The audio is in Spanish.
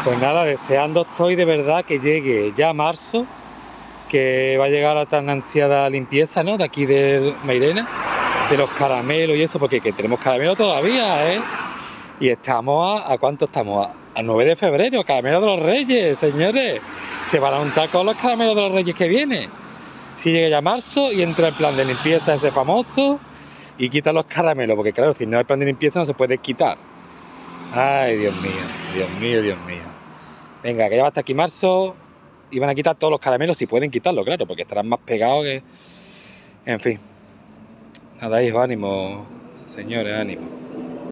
Pues nada, deseando estoy de verdad que llegue ya marzo, que va a llegar la tan ansiada limpieza, ¿no? De aquí de Mairena, de los caramelos y eso, porque que tenemos caramelos todavía, ¿eh? Y estamos ¿a cuánto estamos? A 9 de febrero, caramelos de los Reyes, señores. Se van a untar con los caramelos de los Reyes que viene. Si llega ya marzo y entra el plan de limpieza ese famoso y quita los caramelos, porque claro, si no hay plan de limpieza no se puede quitar. Ay, Dios mío, Dios mío, Dios mío. Venga, que ya va hasta aquí marzo y van a quitar todos los caramelos, si pueden quitarlo, claro, porque estarán más pegados que... En fin. Nada, hijo, ánimo, señores, ánimo.